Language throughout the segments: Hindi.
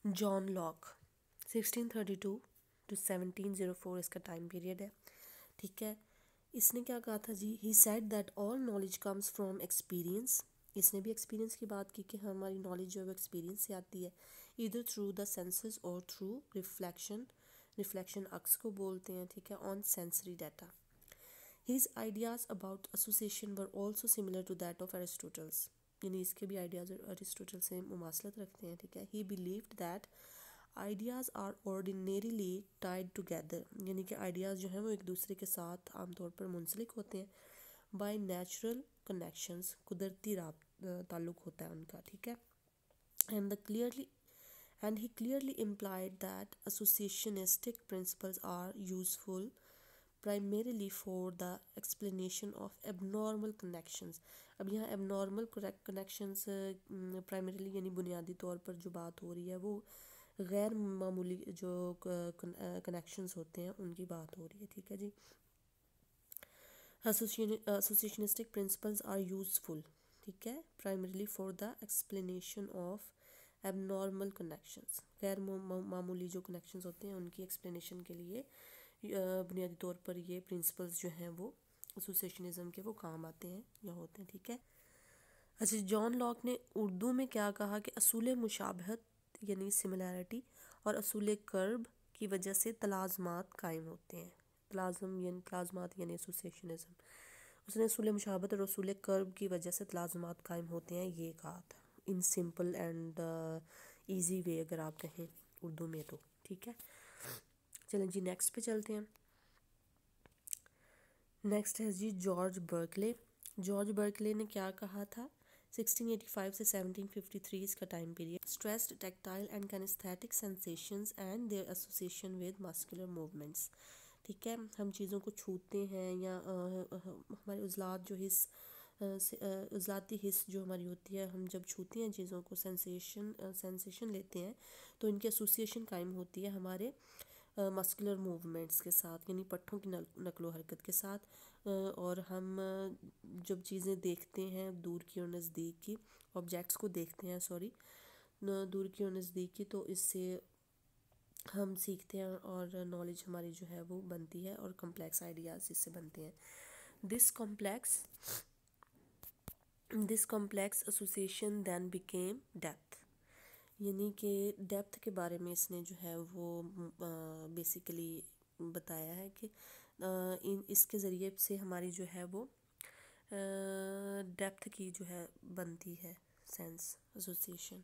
जॉन लॉक 1632 टू 1704 इसका टाइम पीरियड है, ठीक है। इसने क्या कहा था जी, he said that all knowledge comes from experience. इसने भी एक्सपीरियंस की बात की कि हमारी नॉलेज जो है वो एक्सपीरियंस से आती है, इधर थ्रू द सेंसेस और थ्रू रिफ्लेक्शन। रिफ्लेक्शन अक्स को बोलते हैं, ठीक है, on sensory data. His ideas about association were also similar to that of Aristotle's, यानी इसके भी आइडियाज़ अरिस्टोटल से मुमासलत रखते हैं, ठीक है। He believed that ideas are ordinarily tied together, यानी कि आइडियाज़ जो हैं वो एक दूसरे के साथ आमतौर पर मुंसलिक होते हैं, by natural connections, कुदरती ताल्लुक़ होता है उनका, ठीक है। And he clearly implied that associationistic principles are useful primarily for the explanation of abnormal connections। अब यहाँ abnormal connections primarily यानी बुनियादी तौर पर जो बात हो रही है वो गैर मामूली जो connections होते हैं उनकी बात हो रही है, ठीक है जी। Associationistic principles are useful, ठीक है, primarily for the explanation of abnormal connections। गैर मामूली जो connections होते हैं उनकी explanation के लिए बुनियादी तौर पर ये प्रिंसिपल्स जो हैं वो एसोसिएशनिज़म के वो काम आते हैं या होते हैं, ठीक है। अच्छा, जॉन लॉक ने उर्दू में क्या कहा कि असूल मुशाबहत यानी सिमिलैरिटी और असूल कर्ब की वजह से तलाज़मात कायम होते हैं। तलाज़मात यानी एसोसिएशनिज़म। उसने असूल मुशाबहत और असूल कर्ब की वजह से तलाज़मात कायम होते हैं ये कहा था, in simple and easy way अगर आप कहें उर्दू में तो, ठीक है। चलें जी नेक्स्ट पे चलते हैं। नेक्स्ट है जी जॉर्ज बर्कले। जॉर्ज बर्कले ने क्या कहा था, 1685 से 1753 इसका time period. Stressed tactile and kinaesthetic sensations and their association with muscular movements, ठीक है। हम चीज़ों को छूते हैं या हमारे उज़लात जो उज़लाती हिस्स जो हमारी होती है, हम जब छूते हैं चीज़ों को, सेंसेशन लेते हैं तो इनकी एसोसिएशन कायम होती है हमारे मस्कुलर मूवमेंट्स के साथ, यानी पट्ठों की नकलो हरकत के साथ। और हम जब चीज़ें देखते हैं दूर की और नज़दीक की, ऑब्जेक्ट्स को देखते हैं सॉरी, दूर की और नज़दीक की, तो इससे हम सीखते हैं और नॉलेज हमारी जो है वो बनती है और कम्प्लेक्स आइडियाज़ इससे बनते हैं। This complex association then became depth, यानी कि डेप्थ के बारे में इसने जो है वो बेसिकली बताया है कि इसके ज़रिए से हमारी जो है वो डेप्थ की जो है बनती है सेंस एसोसिएशन।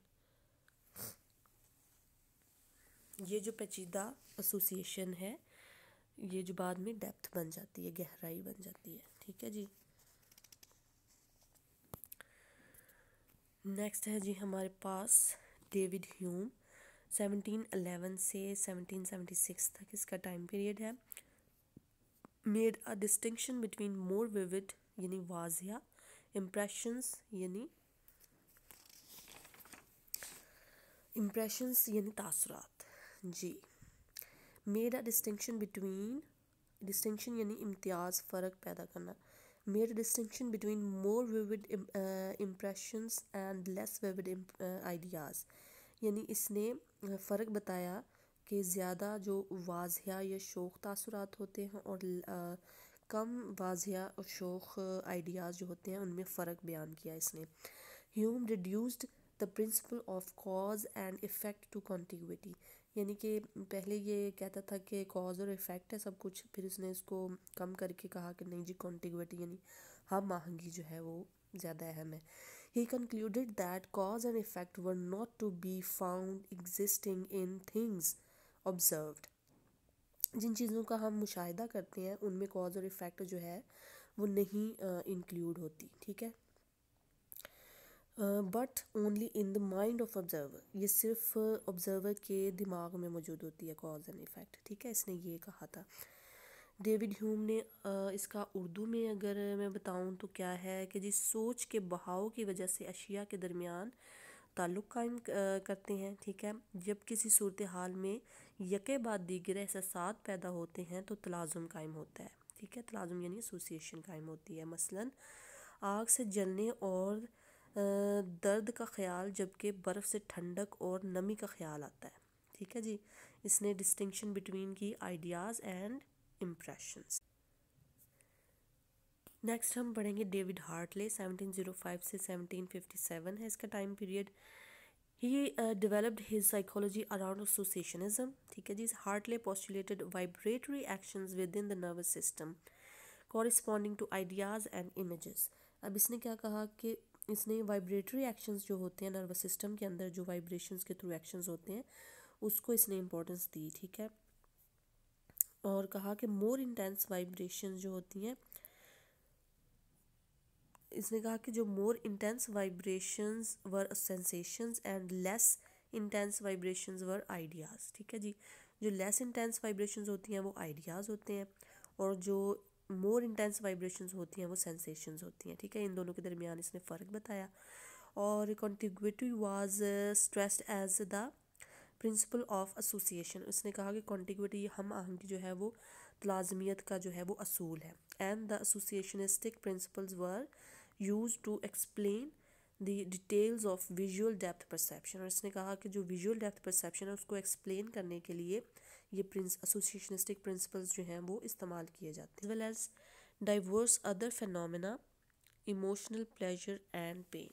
ये जो पेचीदा एसोसिएशन है ये जो बाद में डेप्थ बन जाती है, गहराई बन जाती है, ठीक है जी। नेक्स्ट है जी हमारे पास डेविड ह्यूम, 1711 से 1776 तक इसका टाइम पीरियड है। Made a distinction between more vivid यानी वाजिया इम्प्रेशंस यानी तासुरात जी। मेड अ डिस्टिंक्शन यानी इम्तियाज़ फ़र्क पैदा करना। Made a distinction between more vivid impressions and less vivid ideas, यानी इसने फ़र्क बताया कि ज़्यादा जो वाज़िया या शोख तासुरात होते हैं और कम वाज़िया और शोख आइडियाज़ जो होते हैं उनमें फ़र्क बयान किया इसने। Hume reduced the principle of cause and effect to contiguity, यानी कि पहले ये कहता था कि कॉज और इफ़ेक्ट है सब कुछ, फिर उसने इसको कम करके कहा कि नहीं जी कॉन्टिग्यूटी यानी हम आहंगी जो है वो ज़्यादा अहम है। He concluded that cause and effect were not to be found existing in things observed, जिन चीज़ों का हम मुशाहिदा करते हैं उनमें कॉज और इफ़ेक्ट जो है वो नहीं इंक्लूड होती, ठीक है। But only in the mind of observer, ये सिर्फ ऑब्जर्वर के दिमाग में मौजूद होती है कॉज एंड इफ़ेक्ट, ठीक है, इसने ये कहा था। डेविड ह्यूम ने इसका उर्दू में अगर मैं बताऊं तो क्या है कि जिस सोच के बहाव की वजह से अशिया के दरमियान ताल्लुक़ कायम करते हैं, ठीक है। जब किसी सूरत हाल में यके बाद दीगर एहसासात पैदा होते हैं तो तलाज़ुम कायम होता है, ठीक है। तलाज़ुम यानी एसोसिएशन कायम होती है। मसलन आग से जलने और दर्द का ख्याल जबकि बर्फ़ से ठंडक और नमी का ख्याल आता है। ठीक है जी, इसने डिस्टिंक्शन बिटवीन की आइडियाज़ एंड इम्प्रेशंस। नेक्स्ट हम पढ़ेंगे डेविड हार्टले, 1705 से 1757 है इसका time period. He developed his psychology around associationism. ठीक है जी, Hartley postulated vibratory actions within the nervous system corresponding to ideas and images. अब इसने क्या कहा कि इसने वाइब्रेटरी एक्शंस जो होते हैं नर्वस सिस्टम के अंदर, जो वाइब्रेशंस के थ्रू एक्शंस होते हैं, उसको इसने इंपॉर्टेंस दी। ठीक है, और कहा कि मोर इंटेंस वाइब्रेशंस जो होती हैं, इसने कहा कि जो more intense vibrations were sensations and less intense vibrations were ideas. ठीक है जी, जो लेस इंटेंस वाइब्रेशंस होती हैं वो आइडियाज़ होते हैं, और जो मोर इंटेंस वाइब्रेशंस होती हैं वो सेंसेशंस होती हैं। ठीक है, इन दोनों के दरमियान इसने फ़र्क बताया। और contiguity was stressed as the principle of association. इसने कहा कि कॉन्टिग्विटी, हम आहंगी जो है वो तलाज़मियत का जो है वो असूल है। And the associationistic principles were used to explain the details of visual depth perception. और इसने कहा कि जो विजुअल डेप्थ परसेप्शन है उसको एक्सप्लेन करने के लिए ये एसोसिएशनिस्टिक प्रिंसिपल्स जो हैं वो इस्तेमाल किए जाते हैं। As well as diverse other phenomena, emotional pleasure and pain.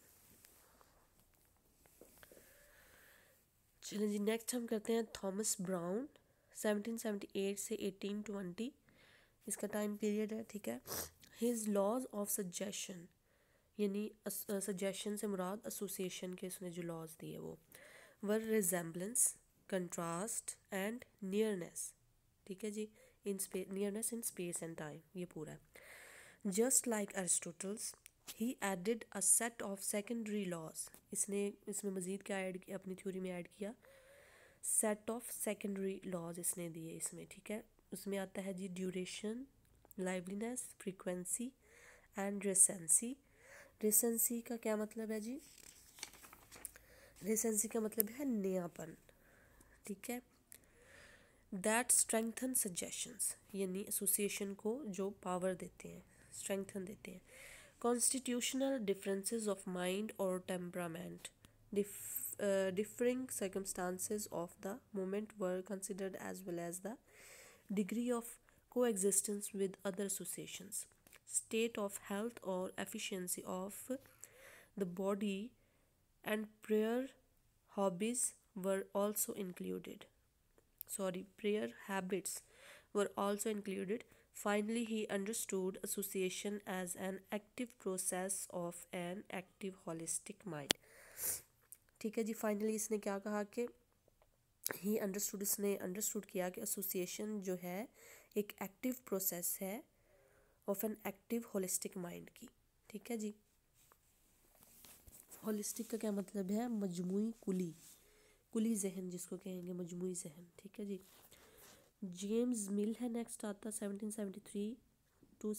चलिए जी, नेक्स्ट हम करते हैं थॉमस ब्राउन, 1778 से 1820 इसका टाइम पीरियड है। ठीक है, हिज लॉज ऑफ सजेशन, यानी सजेशन से मुराद एसोसिएशन के उसने जो लॉज दिए वो were resemblance, contrast and nearness. ठीक है जी, in nearness in space and time, ये पूरा है। Just like Aristotle's he added a set of secondary laws. इसने इसमें मज़ीद क्या ऐड किया, अपनी थ्योरी में ऐड किया सेट ऑफ सेकेंडरी लॉज इसने दिए इसमें। ठीक है, उसमें आता है जी duration, liveliness, frequency and recency. Recency का क्या मतलब है जी? रिसेंसी का मतलब है नयापन। ठीक है, दैट स्ट्रेंथन सजेशंस, यानी एसोसिएशन को जो पावर देते हैं, स्ट्रेंथन देते हैं। कॉन्स्टिट्यूशनल डिफरेंसेस ऑफ माइंड और temperament, differing circumstances of the moment were considered as well as the degree of coexistence with other associations, state of health or efficiency of the body and prayer hobbies were also included. Prayer habits were also included. Finally, he understood association as an active process of an active holistic mind. ठीक है जी, फाइनली इसने क्या कहा कि ही अंडरस्टूड, इसने अंडरस्टूड किया कि एसोसिएशन जो है एक एक्टिव प्रोसेस है of an active holistic mind की। ठीक है जी, होलिस्टिक का क्या मतलब है? मजमुई कुली, कुली जहन जिसको कहेंगे, मजमुई जहन। ठीक है जी, जेम्स मिल है नेक्स्ट आता, 1773 टू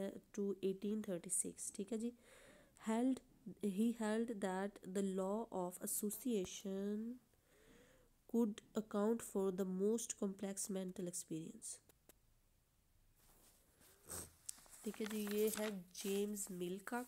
1836। ठीक है जी, he held that the law of association could account for the most complex mental experience. ठीक है जी, ये है जेम्स मिल का।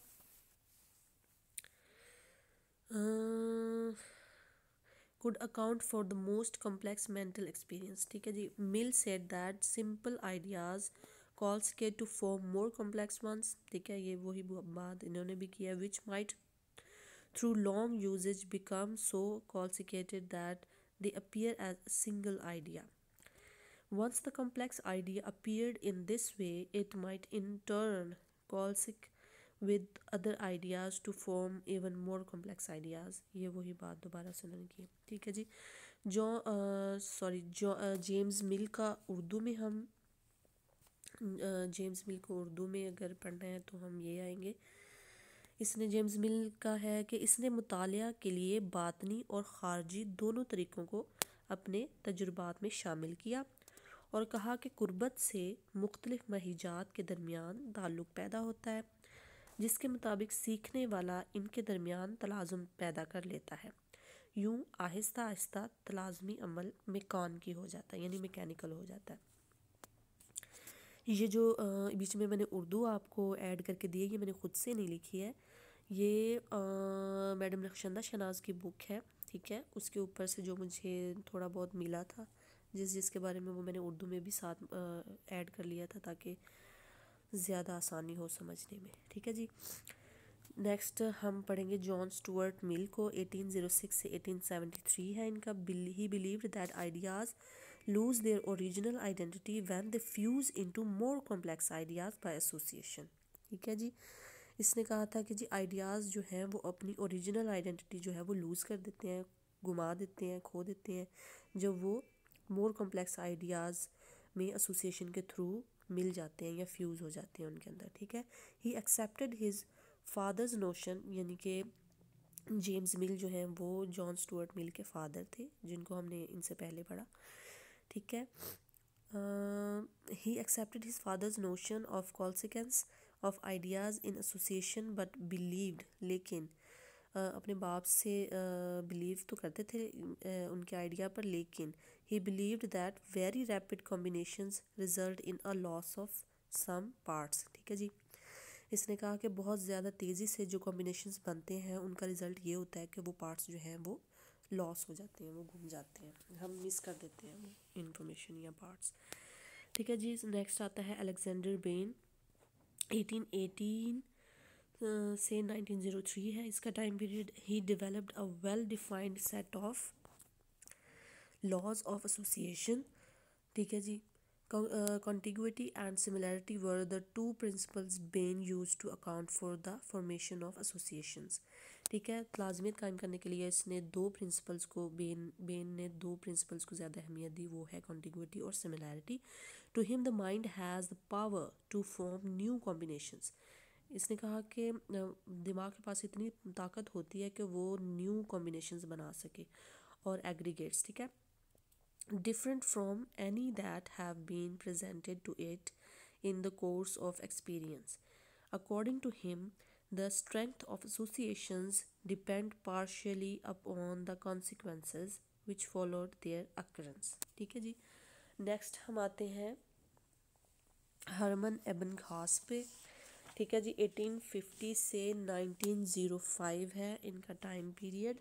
could account for the most complex mental experience. ठीक है जी, मिल said that simple ideas communicate to form more complex ones. ठीक है, ये वही बात इन्होंने भी किया, which might through long usage become so complicated that they appear as a single idea. Once the complex idea appeared in this way, it might in turn coalesce with other ideas to form even more complex ideas. ये वही बात दोबारा सुनने की। ठीक है जी, जेम्स मिल का उर्दू में हम जेम्स मिल को उर्दू में अगर पढ़ना है तो हम ये आएंगे। इसने जेम्स मिल का है कि इसने मुतालिया के लिए बातनी और खारजी दोनों तरीक़ों को अपने तजुर्बात में शामिल किया और कहा कि कुर्बत से मुख्तलिफ महिजात के दरमियान ताल्लुक़ पैदा होता है, जिसके मुताबिक सीखने वाला इनके दरमियान तलाज़ुम पैदा कर लेता है। यूँ आहिस्ता आहिस्ता तलाज़मी अमल मेकानिकी हो जाता है, यानी मैकेनिकल हो जाता है। ये जो बीच में मैंने उर्दू आपको ऐड करके दी है, ये मैंने ख़ुद से नहीं लिखी है, ये मैडम रखशंदा शहनाज की बुक है, ठीक है। उसके ऊपर से जो मुझे थोड़ा बहुत मिला था, जिसके बारे में वो मैंने उर्दू में भी साथ ऐड कर लिया था ताकि ज़्यादा आसानी हो समझने में, ठीक है जी। नेक्स्ट हम पढ़ेंगे जॉन स्टुअर्ट मिल को। 1806 से 1873 है इनका। He believed that ideas lose their original identity when they fuse into more complex ideas by association, ठीक है जी। इसने कहा था कि जी आइडियाज़ जो हैं वो अपनी ओरिजिनल आइडेंटिटी जो है वो लूज़ कर देते हैं, गुमा देते हैं, खो देते हैं जब वो मोर कॉम्प्लेक्स आइडियाज़ में एसोसिएशन के थ्रू मिल जाते हैं या फ्यूज़ हो जाते हैं उनके अंदर, ठीक है। He accepted his father's notion, यानी कि जेम्स मिल जो हैं वो जॉन स्टुअर्ट मिल के फादर थे, जिनको हमने इनसे पहले पढ़ा, ठीक है। He accepted his father's notion of consequence of ideas in association but believed, लेकिन अपने बाप से बिलीव तो करते थे उनके आइडिया पर, लेकिन he believed that very rapid combinations result in a loss of some parts, ठीक है जी। इसने कहा कि बहुत ज़्यादा तेज़ी से जो कॉम्बिनेशंस बनते हैं उनका रिज़ल्ट ये होता है कि वो पार्ट्स जो हैं वो लॉस हो जाते हैं, वो घूम जाते हैं, हम मिस कर देते हैं वो इंफॉर्मेशन या पार्ट्स, ठीक है जी। नेक्स्ट आता है अलेक्जेंडर बेन। 1818 से 1903 है इसका time period. He developed a well defined set of laws of association, ठीक है जी। contiguity and similarity were the two principles Bain used to account for the formation of associations, ठीक है। लाजमियत कायम करने के लिए इसने दो प्रिंसिपल्स को बेन ने दो प्रिंसिपल्स को ज़्यादा अहमियत दी, वो है कॉन्टिग्यूटी और similarity. To him the mind has the power to form new combinations, इसने कहा कि दिमाग के पास इतनी ताकत होती है कि वो न्यू कॉम्बिनेशंस बना सके और एग्रीगेट्स, ठीक है, different from any that have been presented to it in the course of experience. According to him, the strength of associations depend partially upon the consequences which followed their occurrence, ठीक है जी। नेक्स्ट हम आते हैं हरमन एबन खास पे, ठीक है जी। 1850 से 1905 है इनका टाइम पीरियड,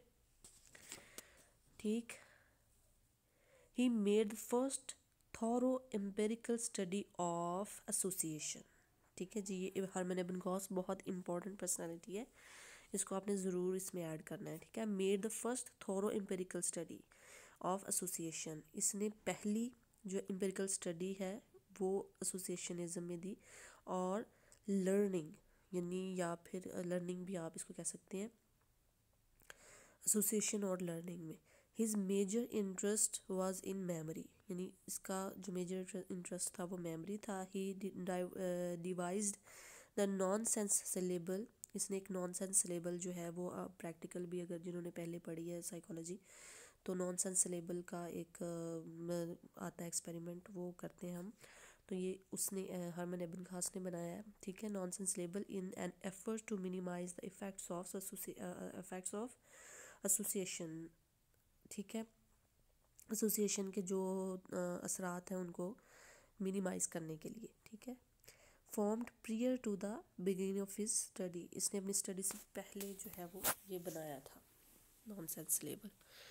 ठीक। He made the first thorough empirical study of association, ठीक है जी। ये हरमन इब्न गौस बहुत इंपॉर्टेंट पर्सनालिटी है, इसको आपने ज़रूर इसमें ऐड करना है, ठीक है। Made the first thorough empirical study of association, इसने पहली जो एम्पेरिकल स्टडी है वो एसोसिएशनिज्म में दी, और लर्निंग यानी या फिर लर्निंग भी आप इसको कह सकते हैं, एसोसिएशन और लर्निंग में। His major interest was in memory, यानी इसका जो मेजर इंटरेस्ट था वो मेमोरी था। He devised the nonsense syllable, इसने एक नॉन सेंस सिलेबल जो है वो प्रैक्टिकल भी अगर जिन्होंने पहले पढ़ी है साइकोलॉजी तो नॉन सेंस सिलेबल का एक आता है एक्सपेरिमेंट, वो करते हैं हम, तो ये उसने हरमन इब्न खास ने बनाया है, ठीक है। Nonsense syllable in an effort to minimize the effects of association, ठीक है। एसोसिएशन के जो असरात हैं उनको मिनिमाइज़ करने के लिए, ठीक है। Formed prior to the beginning of his study, इसने अपनी स्टडी से पहले जो है वो ये बनाया था नॉन सेंस लेबल,